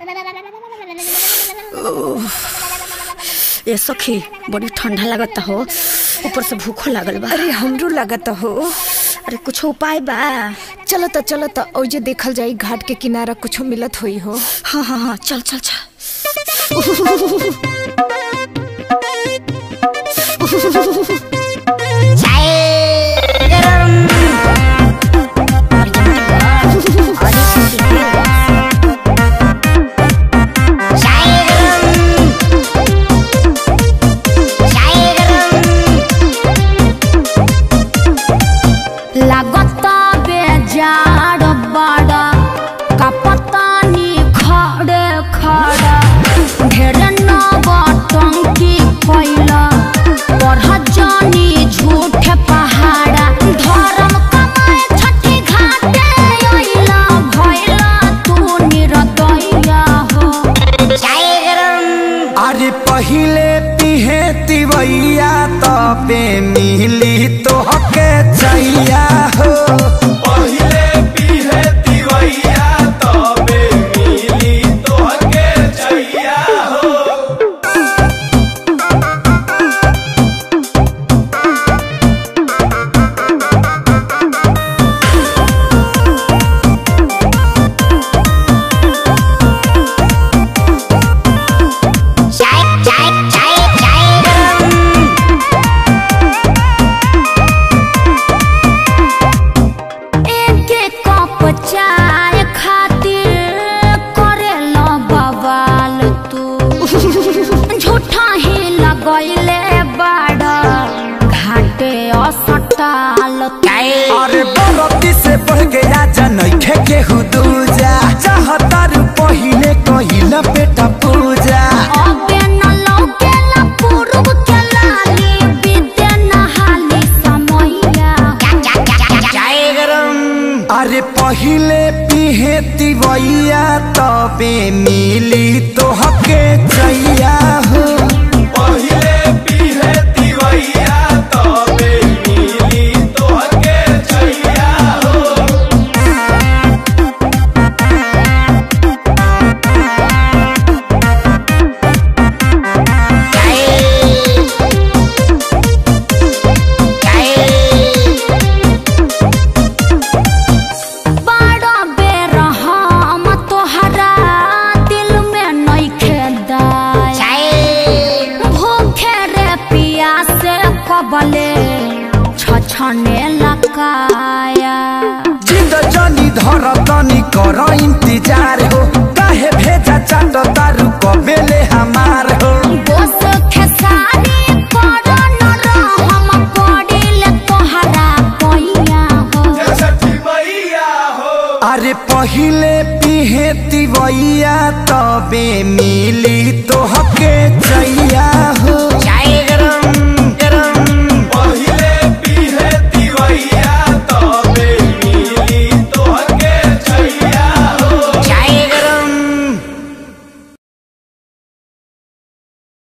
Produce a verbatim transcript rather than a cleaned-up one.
ये सखी बड़ी ठंडा लगता हो, ऊपर से भूखो लागल बा। अरे हमरो लगता हो। अरे कुछ उपाय बा? चलो तो चलो तो ओजे देखल जाई, घाट के किनारा कुछ मिलत होई हो। हाँ हाँ हाँ चल चल चल। लागता बेजार बड़ा कपतानी खड़े खड़ा ढेर नौटंकी कैला बढ़ जानी झूठ पहाड़ा धर्म कमाए छठी घाटे अइला भइला तू निरदैया हो। अरे पहिले पिहे तिवैया तबे मिली तोहके चैया हो। पहिले पिहे तिवैया तबे मिली तोहके चैया हो। चाय खातिर करेला बवाल तू झूठा ही लगैले बड़ा घाटे असटाल। अरे बरती से बढ़ गया जनैखे केहू दूजा चाहतार पहिले कहिला बेटा पूजा। अबे न लौकेला पूर्व के लाली विद्या नहाली समैया। अरे पहिले पिहे तिवैया तबे मिली तोहके चैया हो। पहिले पिहे तिवैया तबे मिली तोहके चैया हो। बड़ा बेरहम तोहरा दिल में नइखे दाया भूखे रे पियासे कबले छछने लकाया। जिद जनी धर तनी कर इंतजार हो, काहे भेजा चाट तारू कबेले हमार हो। दोस खेसारी कर न रहम पड़िल तोहरा पैया हो। छठी मैया हो। अरे पहिले पिहे तिवैया तबे मिली